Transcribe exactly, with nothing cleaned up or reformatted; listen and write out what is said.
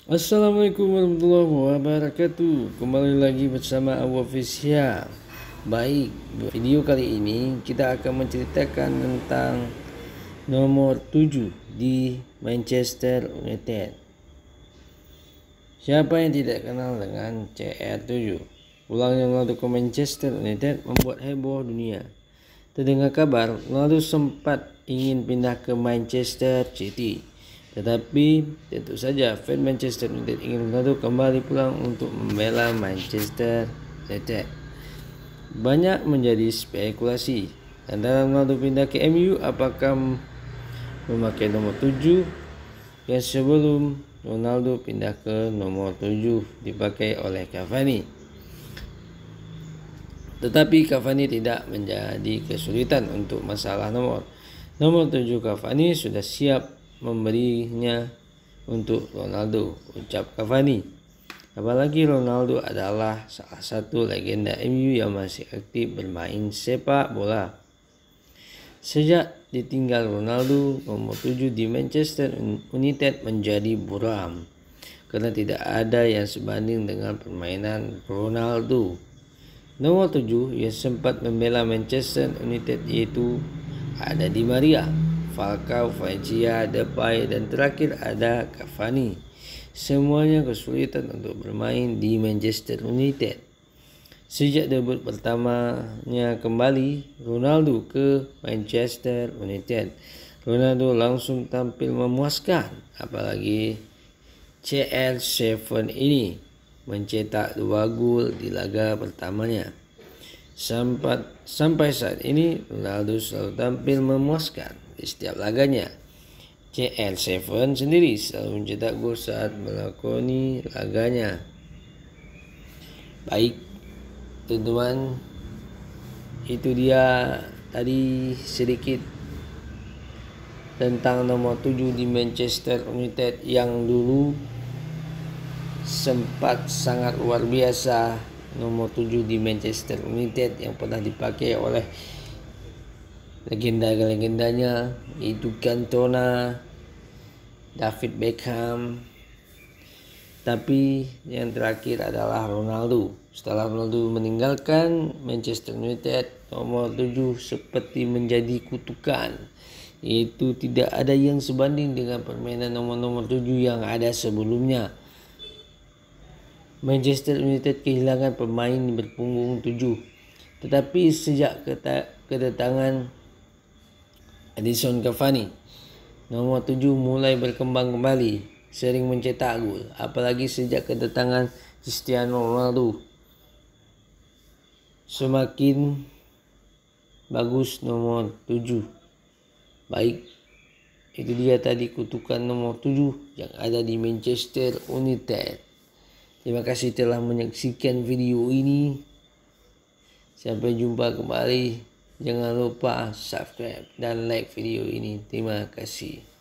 Assalamualaikum warahmatullahi wabarakatuh. Kembali lagi bersama Awafisya. Baik, video kali ini kita akan menceritakan tentang nomor tujuh di Manchester United. Siapa yang tidak kenal dengan C R tujuh? Pulangnya Ronaldo ke Manchester United membuat heboh dunia. Terdengar kabar Ronaldo sempat ingin pindah ke Manchester City, tetapi tentu saja fans Manchester United ingin Ronaldo kembali pulang untuk membela Manchester United. Banyak menjadi spekulasi antara Ronaldo pindah ke M U apakah memakai nomor tujuh yang sebelum Ronaldo pindah ke nomor tujuh dipakai oleh Cavani. Tetapi Cavani tidak menjadi kesulitan untuk masalah nomor. Nomor tujuh Cavani sudah siap memberinya untuk Ronaldo, ucap Cavani. Apalagi Ronaldo adalah salah satu legenda M U yang masih aktif bermain sepak bola. Sejak ditinggal Ronaldo, nomor tujuh di Manchester United menjadi buram karena tidak ada yang sebanding dengan permainan Ronaldo. Nomor tujuh yang sempat membela Manchester United yaitu ada Di Maria, Falcao, Valencia, Depay, dan terakhir ada Cavani. Semuanya kesulitan untuk bermain di Manchester United. Sejak debut pertamanya kembali Ronaldo ke Manchester United, Ronaldo langsung tampil memuaskan, apalagi C R tujuh ini mencetak dua gol di laga pertamanya. Sampai, sampai saat ini Ronaldo selalu tampil memuaskan di setiap laganya. C R tujuh sendiri selalu mencetak gol saat melakoni laganya. Baik teman-teman, itu dia tadi sedikit tentang nomor tujuh di Manchester United yang dulu sempat sangat luar biasa. Nomor tujuh di Manchester United yang pernah dipakai oleh legenda-legendanya yaitu Cantona, David Beckham. Tapi yang terakhir adalah Ronaldo. Setelah Ronaldo meninggalkan Manchester United, nomor tujuh seperti menjadi kutukan, yaitu tidak ada yang sebanding dengan permainan nomor-nomor tujuh yang ada sebelumnya. Manchester United kehilangan pemain berpunggung tujuh, tetapi sejak kedatangan Edinson Cavani, nomor tujuh mulai berkembang kembali, sering mencetak gol, apalagi sejak kedatangan Cristiano Ronaldo. Semakin bagus nomor tujuh. Baik, itu dia tadi kutukan nomor tujuh yang ada di Manchester United. Terima kasih telah menyaksikan video ini. Sampai jumpa kembali. Jangan lupa subscribe dan like video ini. Terima kasih.